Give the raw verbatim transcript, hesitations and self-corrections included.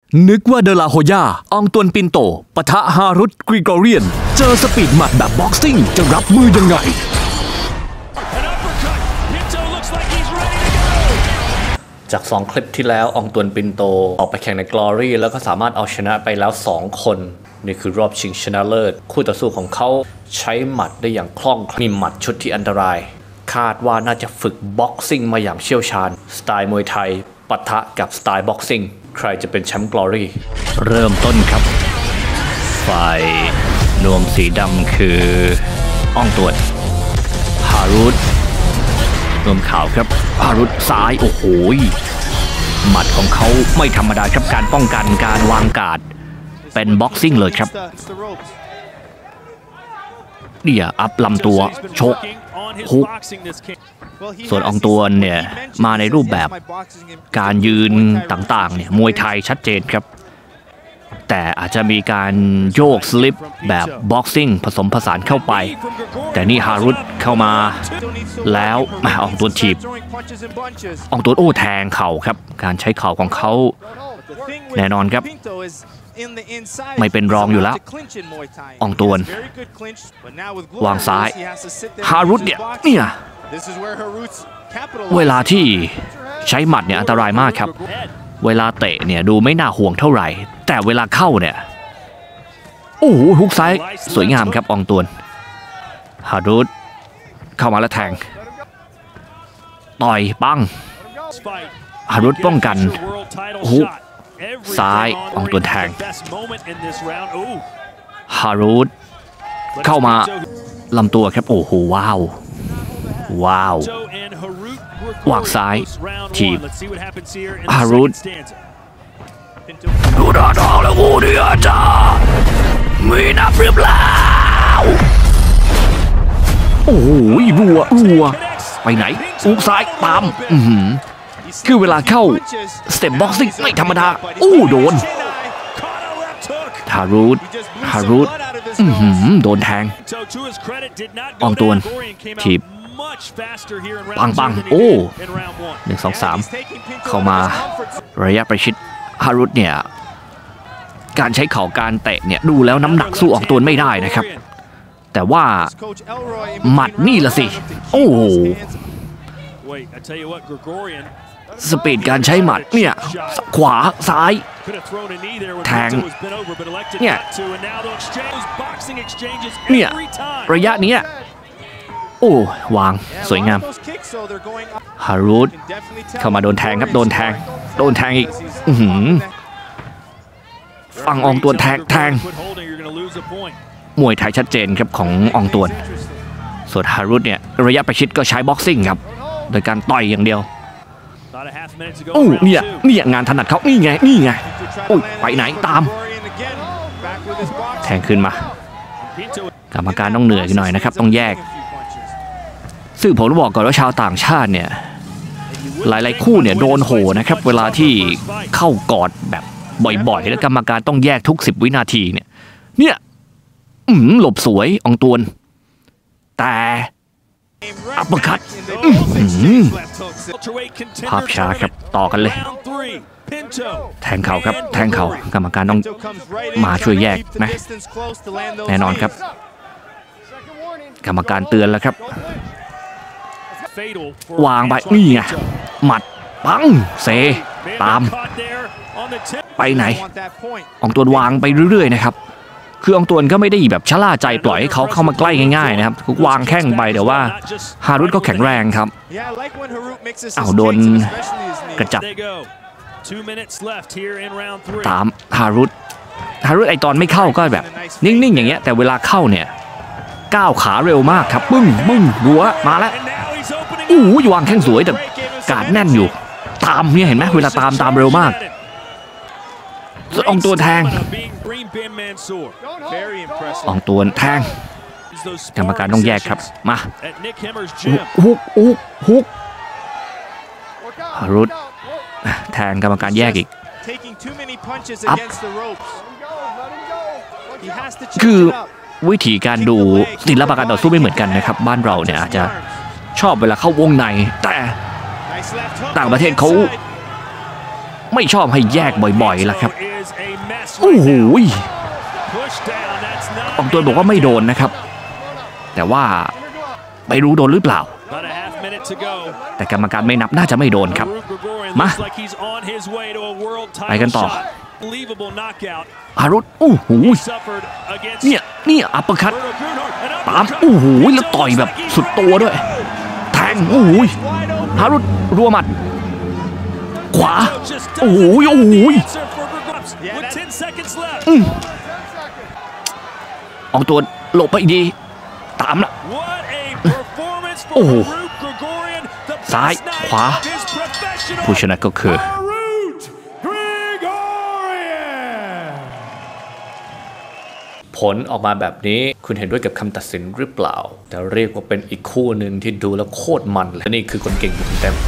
นึกว่าเดลาโฮย่าอองตวนปินโตปะทะฮารุตกริโกเรียนเจอสปีดหมัดแบบบ็อกซิ่งจะรับมือยังไงจากสองคลิปที่แล้วอองตวนปินโตออกไปแข่งใน Glory แล้วก็สามารถเอาชนะไปแล้วสองคนนี่คือรอบชิงชนะเลิศคู่ต่อสู้ของเขาใช้หมัดได้อย่างคล่องมีหมัดชุดที่อันตรายคาดว่าน่าจะฝึกบ็อกซิ่งมาอย่างเชี่ยวชาญสไตล์มวยไทยปะทะกับสไตล์บ็อกซิ่งใครจะเป็นแชมป์ Glory เริ่มต้นครับฝ่ายนวมสีดำคืออองตวนฮารุตนวมขาวครับฮารุตซ้ายโอ้โหหมัดของเขาไม่ธรรมดาครับการป้องกันการวางการ์ดเป็นบ็อกซิ่งเลยครับเดี่ยอัพลำตัวชกฮุกส่วนอองตวนเนี่ยมาในรูปแบบการยืนต่างๆเนี่ยมวยไทยชัดเจนครับแต่อาจจะมีการโยกสลิปแบบบ็อกซิ่งผสมผสานเข้าไปแต่นี่ฮารุตเข้ามาแล้วมาอองตวนถีบอองตวนโอ้แทงเข่าครับการใช้เข่าของเขาแน่นอนครับไม่เป็นรองอยู่แล้วอองตวนวางซ้ายฮารุตเนี่ยเนี่ยเวลาที่ใช้หมัดเนี่ยอันตรายมากครับเวลาเตะเนี่ยดูไม่น่าห่วงเท่าไหร่แต่เวลาเข้าเนี่ยโอ้โหฮุกซ้ายสวยงามครับอองตวนฮารุตเข้ามาแล้วแทงต่อยปังฮารุตป้องกันฮุกซ้ายอองตวนแทงฮารุตเข้ามาลำตัวครับโอ้โหว้าวว้าววางซ้ายทีบฮารุตดูดาดองแล้วกูเดียจ้ามีนับหรือเปล่าโอ้โหรัวรัวไปไหนอุกซ้ายตามอือคือเวลาเข้าสเต็ปบ็อกซิ่งไม่ธรรมดาอู้โดนฮารุตฮารุตโดนแทงอองตวนถีบปังปังโอ้หนึ่งสองสามเข้ามาระยะประชิดฮารุตเนี่ยการใช้เข่าการเตะเนี่ยดูแล้วน้ำหนักสู้อองตวนไม่ได้นะครับแต่ว่าหมัดนี่ละสิโอ้สปีดการใช้หมัดเนี่ยขวาซ้ายแทงเนี่ยเนี่ยระยะนี้โอ้วางสวยงามฮารุตเข้ามาโดนแทงครับโดนแทงโดนแทงอีกฟังอองตวนแทงแทงมวยไทยชัดเจนครับของอองตวนส่วนฮารุตเนี่ยระยะประชิดก็ใช้บ็อกซิ่งครับโดยการต่อยอย่างเดียวโอ้เนี่ยเนี่ยงานถนัดเขานี่ไงนี่ไงโอ้ยไปไหนตามแทงขึ้นมากรรมการต้องเหนื่อยหน่อยนะครับต้องแยกซึ่งผมต้องบอกก่อนว่าชาวต่างชาติเนี่ยหลายๆคู่เนี่ยโดนโหนะครับเวลาที่เข้ากอดแบบบ่อยๆแล้วกรรมการต้องแยกทุกสิบวินาทีเนี่ยเนี่ยอืมหลบสวยอองตวนแต่อัปเปอร์คัตภาพช้าครับต่อกันเลยแทงเข่าครับแทงเข่ากรรมการต้องมาช่วยแยกนะแน่นอนครับกรรมการเตือนแล้วครับวางไปนี่ไงหมัดปังเซตามไปไหนอองตวนวางไปเรื่อยๆนะครับคืออองตวนก็ไม่ได้แบบชะล่าใจปล่อยให้เขาเข้ามาใกล้ง่ายๆนะครับวางแข้งไปแต่ว่าฮารุตก็แข็งแรงครับอ้าวโดนกระจับตามฮารุตฮารุตไอตอนไม่เข้าก็แบบนิ่งๆอย่างเงี้ยแต่เวลาเข้าเนี่ยก้าวขาเร็วมากครับปึ้งปึ้งรัวมาแล้วอู้ยวางแข้งสวยแต่การแน่นอยู่ตามเนี่ยเห็นไหมเวลาตามตามเร็วมากอองตวนแทงอองตวนแทงกรรมการต้องแยกครับมาฮุกฮุกฮุกฮารุตแทงกรรมการแยกอีกอัพคือวิธีการดูศิลปะการต่อสู้ไม่เหมือนกันนะครับบ้านเราเนี่ยอาจจะชอบเวลาเข้าวงในแต่ต่างประเทศเขาไม่ชอบให้แยกบ่อยๆล่ะครับโอ้โหอองตวนบอกว่าไม่โดนนะครับแต่ว่าไม่รู้โดนหรือเปล่าแต่กรรมการไม่นับน่าจะไม่โดนครับมาไปกันต่อฮารุตโอ้โหเนี่ยนี่อัปเปอร์คัตตามโอ้โหแล้วต่อยแบบสุดตัวด้วยแทงโอ้โหฮารุตรัวหมัดขวาโอ้โหโอ้โหอองตัวหลบไปดีตามละโอ้โหซ้ายขวาผู้ชนะก็คือผลออกมาแบบนี้คุณเห็นด้วยกับคำตัดสินหรือเปล่าแต่เรียกว่าเป็นอีกคู่หนึ่งที่ดูแล้วโคตรมันเลยนี่คือคนเก่งของคุณเต็ม